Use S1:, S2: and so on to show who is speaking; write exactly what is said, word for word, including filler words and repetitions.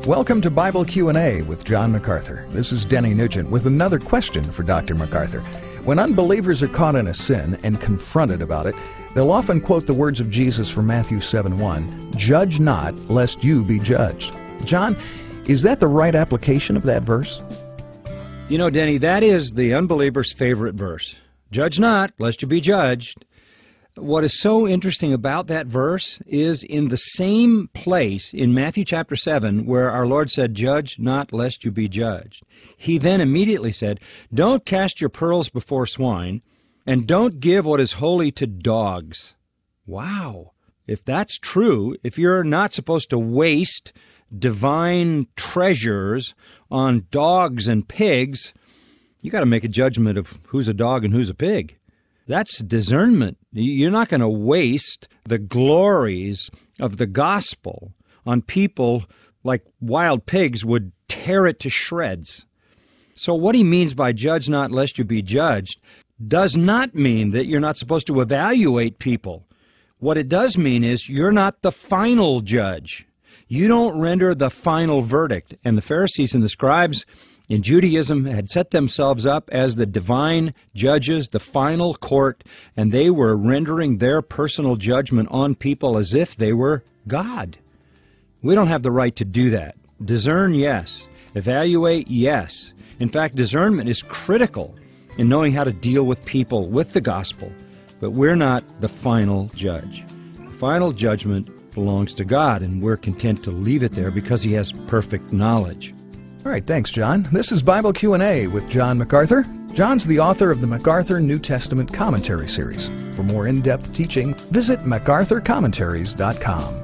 S1: Welcome to Bible Q and A with John MacArthur. This is Denny Nugent with another question for Doctor MacArthur. When unbelievers are caught in a sin and confronted about it, they'll often quote the words of Jesus from Matthew seven one, "Judge not, lest you be judged." John, is that the right application of that verse?
S2: You know, Denny, that is the unbeliever's favorite verse. Judge not, lest you be judged. What is so interesting about that verse is in the same place in Matthew chapter seven where our Lord said, "Judge not, lest you be judged," He then immediately said, "Don't cast your pearls before swine, and don't give what is holy to dogs." Wow! If that's true, if you're not supposed to waste divine treasures on dogs and pigs, you got to make a judgment of who's a dog and who's a pig. That's discernment. You're not going to waste the glories of the gospel on people like wild pigs would tear it to shreds. So what he means by judge not lest you be judged does not mean that you're not supposed to evaluate people. What it does mean is you're not the final judge. You don't render the final verdict. And the Pharisees and the scribes in Judaism had set themselves up as the divine judges, the final court, and they were rendering their personal judgment on people as if they were God. We don't have the right to do that. Discern, yes. Evaluate, yes. In fact, discernment is critical in knowing how to deal with people with the gospel, but we're not the final judge. The final judgment belongs to God, and we're content to leave it there because He has perfect knowledge.
S1: All right, thanks, John. This is Bible Q and A with John MacArthur. John's the author of the MacArthur New Testament Commentary Series. For more in-depth teaching, visit macarthur commentaries dot com.